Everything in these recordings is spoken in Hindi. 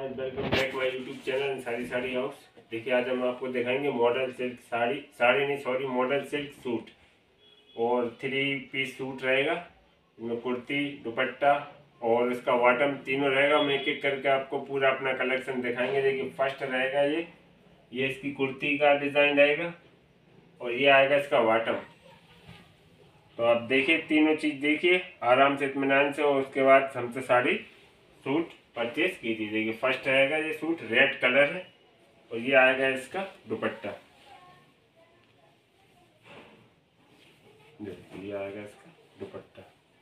And welcome back my YouTube channel sari sari house. देखिए आज हम आपको दिखाएंगे मॉडल सिल्क साड़ी साड़ी नहीं सॉरी मॉडल सिल्क सूट और 3 पीस सूट रहेगा। इसमें कुर्ती दुपट्टा और इसका बॉटम तीनों रहेगा। हम एक एक करके आपको पूरा अपना कलेक्शन दिखाएंगे। देखिए फर्स्ट रहेगा ये इसकी कुर्ती का डिज़ाइन रहेगा और ये आएगा इसका बॉटम। तो आप देखिए तीनों चीज़ देखिए आराम से इत्मीनान से और उसके बाद हमसे साड़ी सूट परचेज कीजिए। देखिए फर्स्ट रहेगा ये सूट रेड कलर है और ये आएगा इसका दुपट्टा। देखिए ये आएगा इसका दुपट्टा,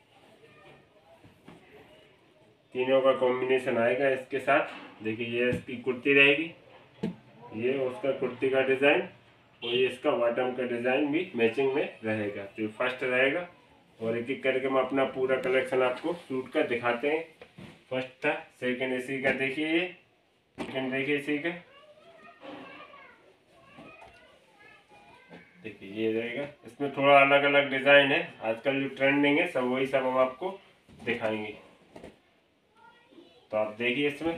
तीनों का कॉम्बिनेशन आएगा इसके साथ। देखिए ये इसकी कुर्ती रहेगी, ये उसका कुर्ती का डिज़ाइन और ये इसका बॉटम का डिज़ाइन भी मैचिंग में रहेगा। तो ये फर्स्ट रहेगा और एक एक करके हम अपना पूरा कलेक्शन आपको सूट का दिखाते हैं। फर्स्ट था, सेकंड इसी का देखिए, ये सेकंड देखिए इसी का, देखिए ये रहेगा। इसमें थोड़ा अलग अलग डिज़ाइन है, आजकल जो ट्रेंडिंग है सब वही सब हम आपको दिखाएंगे। तो आप देखिए इसमें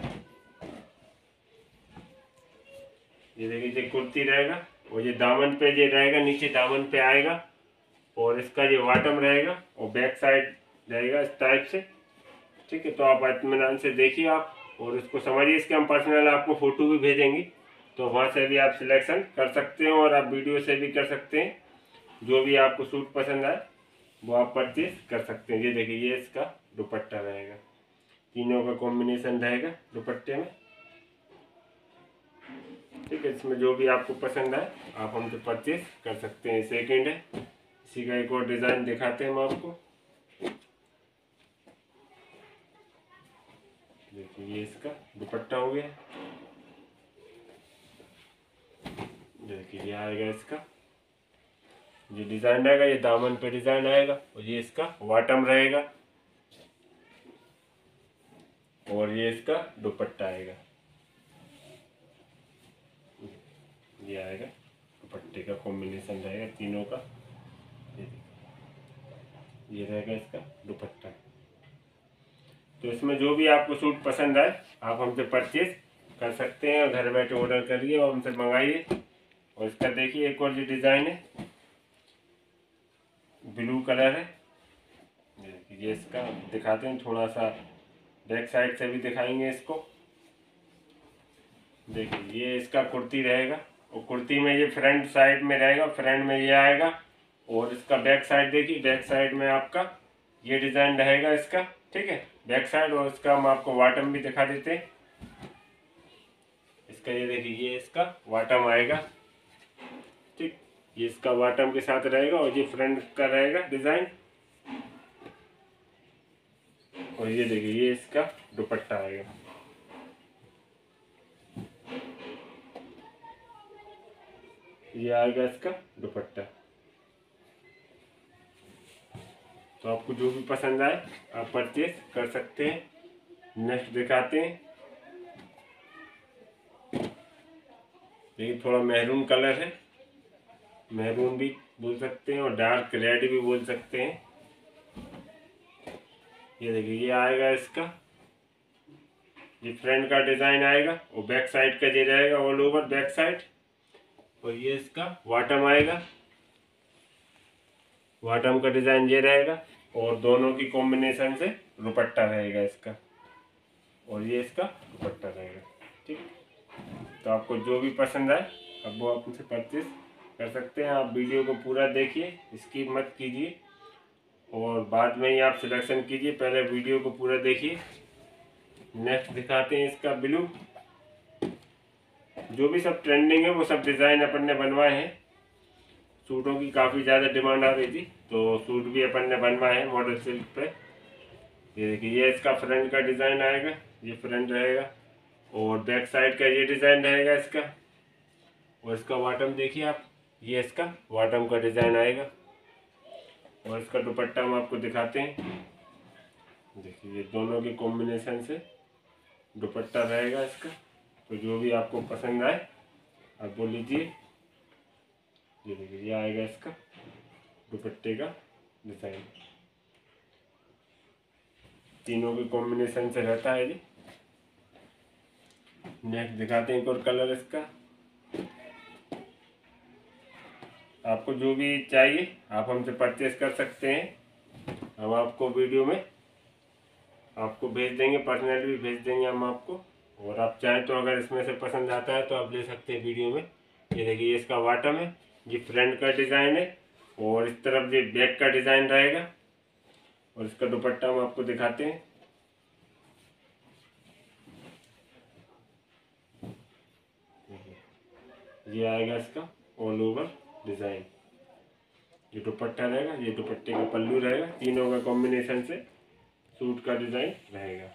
ये देखिए ये कुर्ती रहेगा और ये दामन पे ये रहेगा, नीचे दामन पे आएगा और इसका ये बॉटम रहेगा और बैक साइड रहेगा इस टाइप से। ठीक है, तो आप इत्मीनान से देखिए आप और इसको समझिए। इसके हम पर्सनल आपको फ़ोटो भी भेजेंगे, तो वहाँ से भी आप सिलेक्शन कर सकते हैं और आप वीडियो से भी कर सकते हैं। जो भी आपको सूट पसंद आए वो आप परचेज कर सकते हैं। ये देखिए ये इसका दुपट्टा रहेगा, तीनों का कॉम्बिनेशन रहेगा दुपट्टे में। ठीक है, इसमें जो भी आपको पसंद आए आप हमसे परचेज कर सकते हैं। सेकेंड है, इसी का एक और डिज़ाइन दिखाते हैं हम आपको। देखिए ये इसका दुपट्टा हो गया। देखिए ये आएगा इसका ये डिज़ाइन रहेगा, ये दामन पे डिज़ाइन आएगा और ये इसका बॉटम रहेगा और ये इसका दुपट्टा आएगा। ये आएगा दुपट्टे का कॉम्बिनेशन रहेगा तीनों का। ये रहेगा इसका दुपट्टा। तो इसमें जो भी आपको सूट पसंद आए आप हमसे परचेज कर सकते हैं और घर बैठे ऑर्डर करिए और हमसे मंगाइए। और इसका देखिए एक और जो डिज़ाइन है ब्लू कलर है। ये इसका दिखाते हैं, थोड़ा सा बैक साइड से भी दिखाएंगे इसको। देखिए ये इसका कुर्ती रहेगा और कुर्ती में ये फ्रंट साइड में रहेगा, फ्रंट में ये आएगा और इसका बैक साइड देखिए, बैक साइड में आपका ये डिज़ाइन रहेगा इसका। ठीक है, बैक साइड। और इसका हम आपको बॉटम भी दिखा देते हैं इसका। ये देखिए ये इसका बॉटम आएगा। ठीक, ये इसका बॉटम के साथ रहेगा और ये फ्रंट का रहेगा डिज़ाइन। और ये देखिए ये इसका दुपट्टा आएगा। ये आएगा इसका दुपट्टा। तो आपको जो भी पसंद आए आप परचेज कर सकते हैं। नेक्स्ट दिखाते हैं, ये थोड़ा मैरून कलर है, मैरून भी बोल सकते हैं और डार्क रेड भी बोल सकते हैं। ये देखिए ये आएगा इसका, ये फ्रंट का डिज़ाइन आएगा और बैक साइड का ये रहेगा ऑल ओवर बैक साइड। और ये इसका बॉटम आएगा, बॉटम का डिज़ाइन ये रहेगा और दोनों की कॉम्बिनेशन से दुपट्टा रहेगा इसका और ये इसका दुपट्टा रहेगा। ठीक, तो आपको जो भी पसंद आए अब वो आप उनसे परचेज कर सकते हैं। आप वीडियो को पूरा देखिए, स्किप मत कीजिए और बाद में ही आप सिलेक्शन कीजिए, पहले वीडियो को पूरा देखिए। नेक्स्ट दिखाते हैं इसका ब्लू। जो भी सब ट्रेंडिंग है वो सब डिज़ाइन अपन ने बनवाए हैं। सूटों की काफ़ी ज़्यादा डिमांड आ रही थी तो सूट भी अपन ने बनवाए हैं मॉडल सिल्क पे। ये देखिए ये इसका फ्रंट का डिज़ाइन आएगा, ये फ्रंट रहेगा और बैक साइड का ये डिज़ाइन रहेगा इसका। और इसका बॉटम देखिए आप, ये इसका बॉटम का डिज़ाइन आएगा और इसका दुपट्टा हम आपको दिखाते हैं। देखिए ये दोनों के कॉम्बिनेशन से दुपट्टा रहेगा इसका। तो जो भी आपको पसंद आए आप बोल लीजिए। ये देखिए ये आएगा इसका दुपट्टे का डिज़ाइन, तीनों के कॉम्बिनेशन से रहता है ये। नेक्स्ट दिखाते हैं एक और कलर इसका। आपको जो भी चाहिए आप हमसे परचेस कर सकते हैं। हम आपको वीडियो में आपको भेज देंगे, पर्सनली भी भेज देंगे हम आपको। और आप चाहें तो अगर इसमें से पसंद आता है तो आप ले सकते हैं वीडियो में। ये देखिए, ये इसका बॉटम है, ये फ्रंट का डिज़ाइन है और इस तरफ ये बैक का डिज़ाइन रहेगा। और इसका दुपट्टा हम आपको दिखाते हैं। ये आएगा इसका ऑल ओवर डिज़ाइन। ये दुपट्टा रहेगा, ये दुपट्टे का पल्लू रहेगा। तीनों का कॉम्बिनेशन से सूट का डिज़ाइन रहेगा।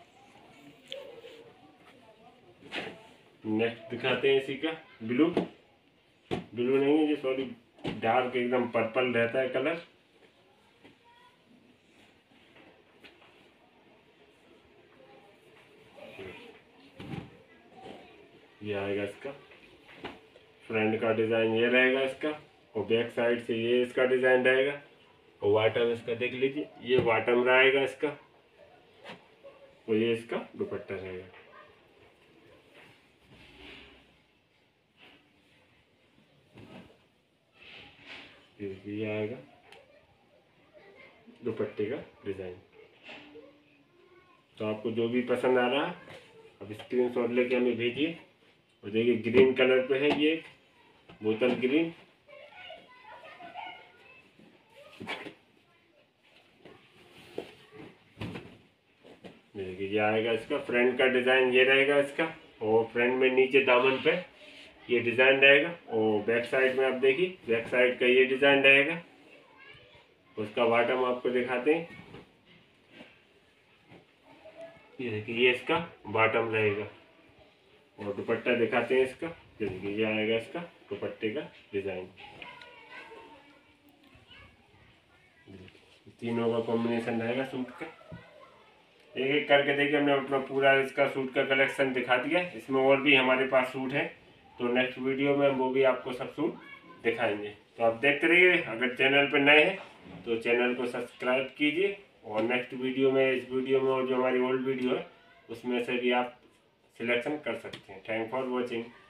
नेक्स्ट दिखाते हैं इसी का ब्लू। ब्लू नहीं है ये, सॉरी, डार्क एकदम पर्पल रहता है कलर। ये आएगा इसका फ्रंट का डिज़ाइन, ये रहेगा इसका। और बैक साइड से ये इसका डिज़ाइन रहेगा। और बॉटम इसका देख लीजिए, ये बॉटम रहेगा इसका। और ये इसका दुपट्टा रहेगा। ये आएगा दुपट्टे का डिज़ाइन। तो आपको जो भी पसंद आ रहा है अब स्क्रीनशॉट लेके हमें भेजिए। और देखिए, ग्रीन कलर पे है ये, बोतल ग्रीन। देखिए, ये आएगा इसका फ्रंट का डिज़ाइन, ये रहेगा इसका। और फ्रंट में नीचे दामन पे ये डिज़ाइन रहेगा। और बैक साइड में आप देखिए, बैक साइड का ये डिज़ाइन रहेगा। उसका बॉटम आपको दिखाते हैं। ये देखिए, ये इसका बॉटम रहेगा। और दुपट्टा दिखाते हैं इसका। ये देखिए, ये आएगा इसका दुपट्टे का डिज़ाइन। तीनों का कॉम्बिनेशन रहेगा सूट का। एक एक करके देखिए, हमने अपना पूरा इसका सूट का कलेक्शन दिखा दिया। इसमें और भी हमारे पास सूट हैं, तो नेक्स्ट वीडियो में वो भी आपको सब सूट दिखाएंगे। तो आप देखते रहिए। अगर चैनल पर नए हैं तो चैनल को सब्सक्राइब कीजिए। और नेक्स्ट वीडियो में, इस वीडियो में और जो हमारी ओल्ड वीडियो है उसमें से भी आप सिलेक्शन कर सकते हैं। Thank for watching.